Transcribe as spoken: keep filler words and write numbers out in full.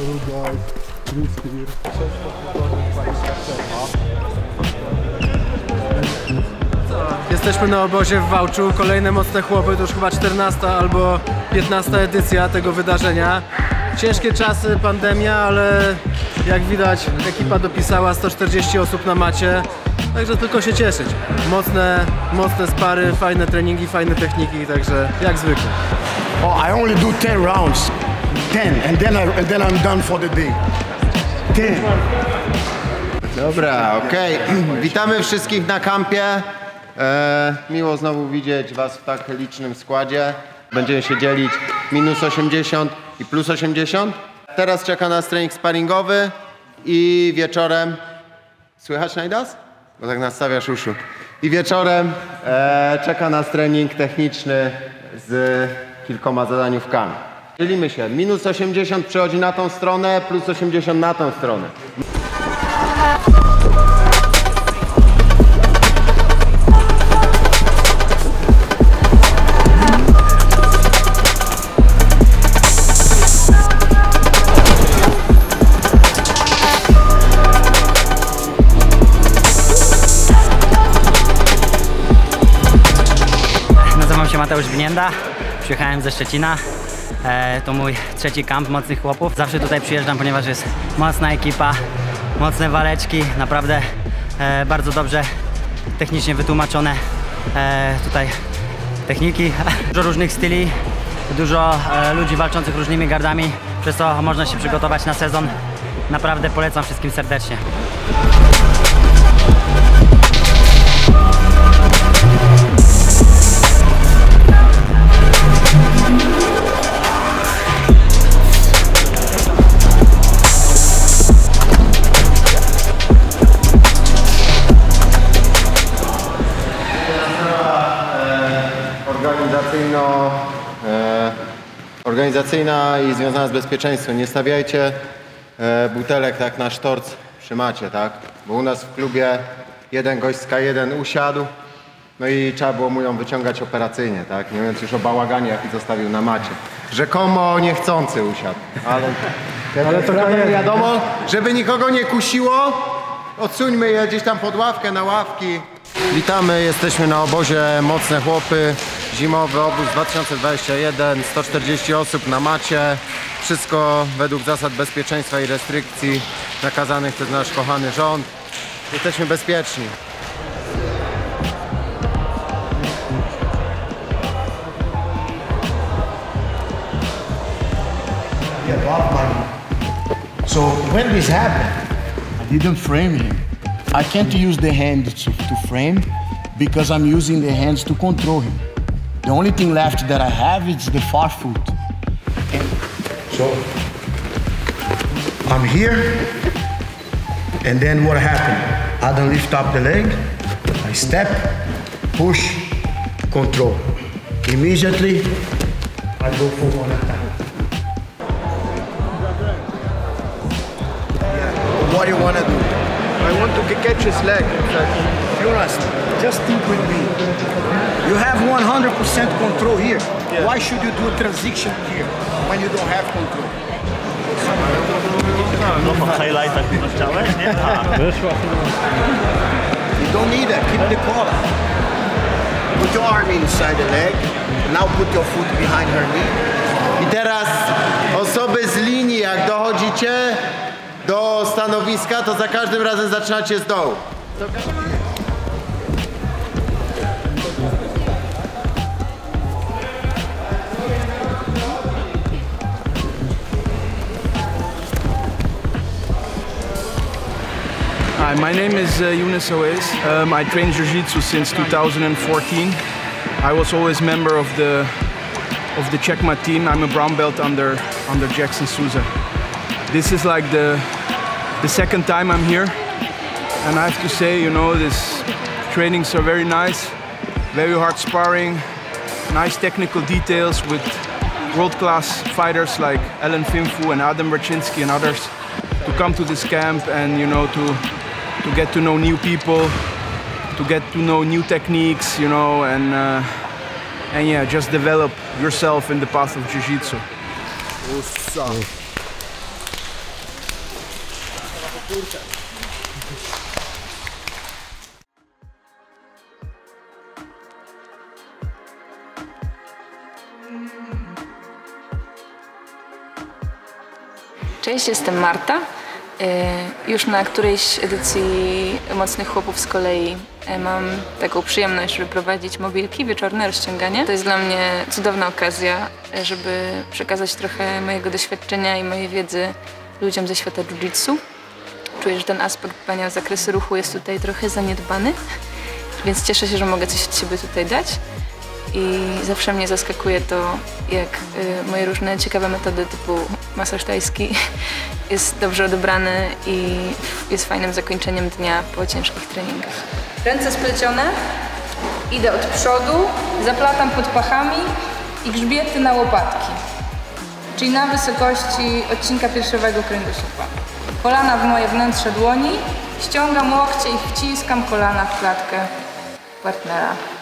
Rudolf, Krystyr. Jesteśmy na obozie w Wałczu, kolejne mocne chłopy, to już chyba czternasta albo piętnasta edycja tego wydarzenia. Ciężkie czasy, pandemia, ale jak widać ekipa dopisała sto czterdzieści osób na macie, także tylko się cieszyć. Mocne, mocne spary, fajne treningi, fajne techniki, także jak zwykle. Oh, I only do ten rounds. ten and then I, and then I'm done for the day. ten. Dobra, okej. Okay. Witamy wszystkich na kampie. E, miło znowu widzieć was w tak licznym składzie. Będziemy się dzielić minus osiemdziesiąt i plus osiemdziesiąt. Teraz czeka nas trening sparingowy i wieczorem... Słychać, Najdas? Bo tak nastawiasz uszu. I wieczorem e, czeka nas trening techniczny z kilkoma zadaniówkami. Dzielimy się. Minus osiemdziesiąt przychodzi na tą stronę, plus osiemdziesiąt na tą stronę. Nazywam się Mateusz Gnienda, przyjechałem ze Szczecina. E, to mój trzeci kamp mocnych chłopów. Zawsze tutaj przyjeżdżam, ponieważ jest mocna ekipa, mocne waleczki, naprawdę e, bardzo dobrze technicznie wytłumaczone e, tutaj techniki. Dużo różnych styli, dużo e, ludzi walczących różnymi gardami, przez co można się przygotować na sezon. Naprawdę polecam wszystkim serdecznie. Organizacyjno, e, organizacyjna i związana z bezpieczeństwem. Nie stawiajcie e, butelek tak na sztorc przy macie, tak? Bo u nas w klubie jeden gość z K jeden usiadł, no i trzeba było mu ją wyciągać operacyjnie, tak? Nie mówiąc już o bałaganie, jaki zostawił na macie. Rzekomo niechcący usiadł, ale, ale to wiadomo, żeby nikogo nie kusiło, odsuńmy je gdzieś tam pod ławkę, na ławki. Witamy, jesteśmy na obozie Mocne Chłopy, zimowy obóz dwa tysiące dwudziesty pierwszy, sto czterdzieści osób na macie, wszystko według zasad bezpieczeństwa i restrykcji nakazanych przez nasz kochany rząd. Jesteśmy bezpieczni. So when this happened, I didn't frame him. I can't use the hand to, to frame because I'm using the hands to control him. The only thing left that I have is the far foot. And so I'm here, and then what happened? I don't lift up the leg, I step, push, control. Immediately, I go for one attack. What do you want to do? I want to catch his leg. Jonas, just think with me. You have one hundred percent control here. Yeah. Why should you do a transition here when you don't have control? No po highlightach nie chciałeś, nie? You don't need that. Keep the collar. Put your arm inside the leg. Now put your foot behind her knee. I teraz osoby z linii, jak dochodzicie do stanowiska, to za każdym razem zaczynacie z dołu. Hi, my name is uh, Younes Oez. Um, I train Jiu-Jitsu since two thousand fourteen. I was always member of the of the Checkmat team. I'm a brown belt under under Jackson Souza. This is like the the second time I'm here, and I have to say, you know, these trainings are very nice, very hard sparring, nice technical details with world-class fighters like Ellen Finfu and Adam Raczynski and others to come to this camp and, you know, to to get to know new people, to get to know new techniques, you know, and uh, and yeah, just develop yourself in the path of Jiu-Jitsu. Cześć, jestem Marta. Już na którejś edycji Mocnych Chłopów z kolei mam taką przyjemność, żeby prowadzić mobilki, wieczorne rozciąganie. To jest dla mnie cudowna okazja, żeby przekazać trochę mojego doświadczenia i mojej wiedzy ludziom ze świata jiu-jitsu. Czuję, że ten aspekt dbania o zakresy ruchu jest tutaj trochę zaniedbany, więc cieszę się, że mogę coś od siebie tutaj dać. I zawsze mnie zaskakuje to, jak y, moje różne ciekawe metody typu masaż tajski jest dobrze odebrany i jest fajnym zakończeniem dnia po ciężkich treningach. Ręce splecione, idę od przodu, zaplatam pod pachami i grzbiety na łopatki, czyli na wysokości odcinka piersiowego kręgosłupa. Kolana w moje wnętrze dłoni, ściągam łokcie i wciskam kolana w klatkę partnera.